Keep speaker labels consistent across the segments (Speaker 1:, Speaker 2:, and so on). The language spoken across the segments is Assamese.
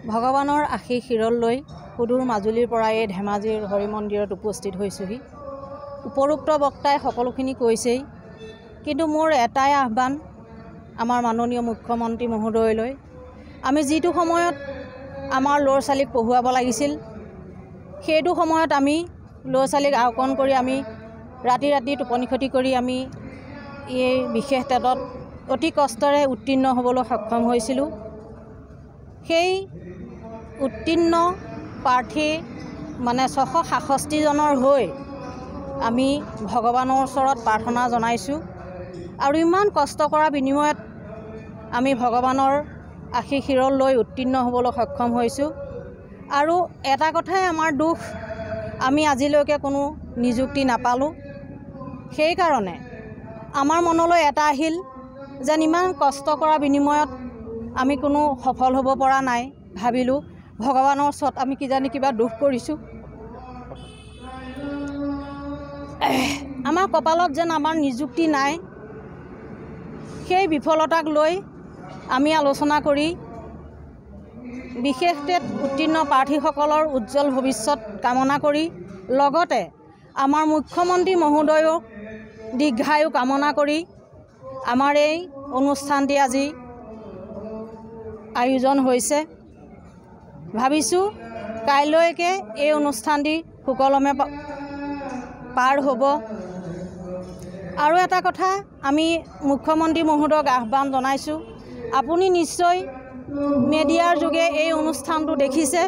Speaker 1: ভগৱানৰ আশীষ শিৰল লৈ সুদূৰ মাজুলীৰ পৰা এই ধেমাজিৰ হৰি মন্দিৰত উপস্থিত হৈছোহি। উপৰোক্ত বক্তাই সকলোখিনি কৈছেই, কিন্তু মোৰ এটাই আহ্বান আমাৰ মাননীয় মুখ্যমন্ত্ৰী মহোদয়লৈ। আমি যিটো সময়ত আমাৰ ল'ৰা ছোৱালীক পঢ়ুৱাব লাগিছিল, সেইটো সময়ত আমি ল'ৰা ছোৱালীক আওকণ কৰি আমি ৰাতি টোপনি ক্ষতি কৰি আমি এই বিশেষ টেটত অতি কষ্টৰে উত্তীৰ্ণ হ'বলৈ সক্ষম হৈছিলোঁ। সেই উত্তীৰ্ণ প্ৰাৰ্থী মানে 666জনৰ হৈ আমি ভগৱানৰ ওচৰত প্ৰাৰ্থনা জনাইছোঁ আৰু ইমান কষ্ট কৰাৰ বিনিময়ত আমি ভগৱানৰ আশীষ শিৰল লৈ উত্তীৰ্ণ হ'বলৈ সক্ষম হৈছোঁ। আৰু এটা কথাই আমাৰ দুখ, আমি আজিলৈকে কোনো নিযুক্তি নাপালোঁ। সেইকাৰণে আমাৰ মনলৈ এটা আহিল যেন ইমান কষ্ট কৰাৰ বিনিময়ত আমি কোনো সফল হ'ব পৰা নাই। ভাবিলোঁ ভগৱানৰ ওচৰত আমি কিজানি কিবা দুখ কৰিছোঁ, আমাৰ কপালত যেন আমাৰ নিযুক্তি নাই। সেই বিফলতাক লৈ আমি আলোচনা কৰি বিশেষ টেট উত্তীৰ্ণ প্ৰাৰ্থীসকলৰ উজ্জ্বল ভৱিষ্যত কামনা কৰি লগতে আমাৰ মুখ্যমন্ত্ৰী মহোদয়ক দীৰ্ঘায়ু কামনা কৰি আমাৰ এই অনুষ্ঠানটি আজি আয়োজন হৈছে। ভাবিছোঁ কাইলৈকে এই অনুষ্ঠানটি সুকলমে পাৰ হ'ব। আৰু এটা কথা আমি মুখ্যমন্ত্ৰী মহোদয়ক আহ্বান জনাইছোঁ, আপুনি নিশ্চয় মিডিয়াৰ যোগে এই অনুষ্ঠানটো দেখিছে।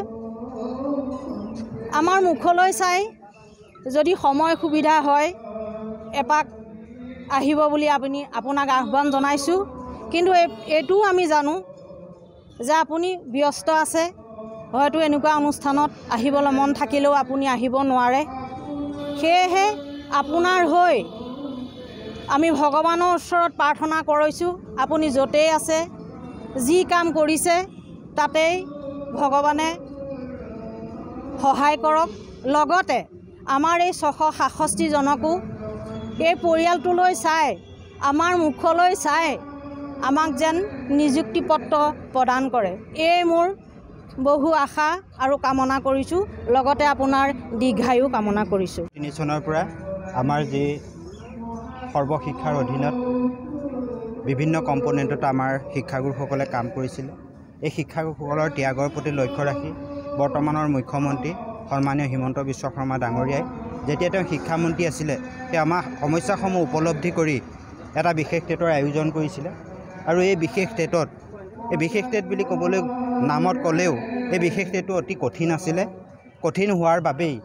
Speaker 1: আমাৰ মুখলৈ চাই যদি সময় সুবিধা হয় এপাক আহিব বুলি আপোনাক আহ্বান জনাইছোঁ। কিন্তু এইটোও আমি জানো যে আপুনি ব্যস্ত আছে, হয়তো এনেকুৱা অনুষ্ঠানত আহিবলৈ মন থাকিলেও আপুনি আহিব নোৱাৰে। সেয়েহে আপোনাৰ হৈ আমি ভগৱানৰ ওচৰত প্ৰাৰ্থনা কৰিছোঁ, আপুনি য'তেই আছে যি কাম কৰিছে তাতেই ভগৱানে সহায় কৰক। লগতে আমাৰ এই 666জনকো এই পৰিয়ালটোলৈ চাই, আমাৰ মুখলৈ চাই আমাক যেন নিযুক্তি পত্ৰ প্ৰদান কৰে, এই মোৰ বহু আশা আৰু কামনা কৰিছোঁ। লগতে আপোনাৰ দীৰ্ঘায়ু কামনা কৰিছোঁ।
Speaker 2: 3 চনৰ পৰা আমাৰ যি সৰ্বশিক্ষাৰ অধীনত বিভিন্ন কম্পনেণ্টত আমাৰ শিক্ষাগুৰুসকলে কাম কৰিছিল, এই শিক্ষাগুৰুসকলৰ ত্যাগৰ প্ৰতি লক্ষ্য ৰাখি বৰ্তমানৰ মুখ্যমন্ত্ৰী সন্মানীয় হিমন্ত বিশ্ব শৰ্মা ডাঙৰীয়াই যেতিয়া তেওঁ শিক্ষামন্ত্ৰী আছিলে, তেওঁ আমাৰ সমস্যাসমূহ উপলব্ধি কৰি এটা বিশেষ টেটৰ আয়োজন কৰিছিলে। আৰু এই বিশেষ টেট বুলি ক'বলৈ নামত ক'লেও এই বিশেষ টেটটো অতি কঠিন আছিলে। কঠিন হোৱাৰ বাবেই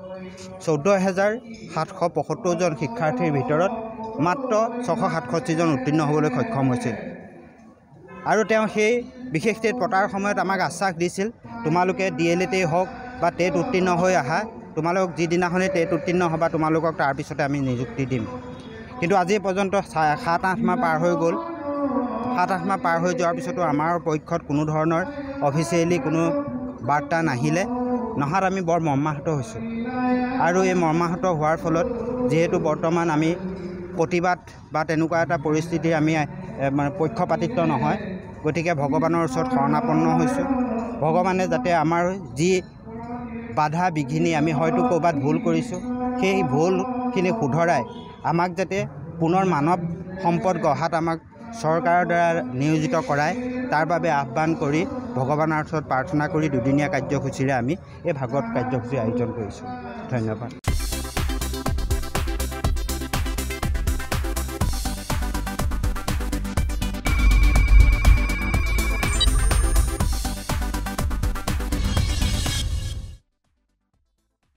Speaker 2: 14,775জন শিক্ষাৰ্থীৰ ভিতৰত মাত্ৰ 667জন উত্তীৰ্ণ হ'বলৈ সক্ষম হৈছিল। আৰু তেওঁ সেই বিশেষ টেট পতাৰ সময়ত আমাক আশ্বাস দিছিল, তোমালোকে DLEDতেই হওক বা টেট উত্তীৰ্ণ হৈ আহা, তোমালোক যিদিনাখনেই টেট উত্তীৰ্ণ হ'বা তোমালোকক তাৰপিছতে আমি নিযুক্তি দিম। কিন্তু আজি পৰ্যন্ত 7-8 মাহ পাৰ হৈ গ'ল। 7-8 মাহ পাৰ হৈ যোৱাৰ পিছতো আমাৰ পক্ষত কোনো ধৰণৰ অফিচিয়েলি কোনো বাৰ্তা নাহিলে। নহাত আমি বৰ মৰ্মাহত হৈছোঁ। আৰু এই মৰ্মাহত হোৱাৰ ফলত যিহেতু বৰ্তমান আমি প্ৰতিবাদ বা তেনেকুৱা এটা পৰিস্থিতি আমি মানে পক্ষপাতিত্ব নহয়, গতিকে ভগৱানৰ ওচৰত শৰণাপন্ন হৈছোঁ। ভগৱানে যাতে আমাৰ যি বাধা বিঘিনি আমি হয়তো ক'ৰবাত ভুল কৰিছোঁ, সেই ভুলখিনি শুধৰাই আমাক যাতে পুনৰ মানৱ সম্পদ গঢ়াত আমাক চৰকাৰৰ দ্বাৰা নিয়োজিত কৰায়, তাৰ বাবে আহ্বান কৰি ভগৱানৰ ওচৰত প্ৰাৰ্থনা কৰি দুদিনীয়া কাৰ্যসূচীৰে আমি এই ভাগৱত কাৰ্যসূচী আয়োজন কৰিছোঁ। ধন্যবাদ।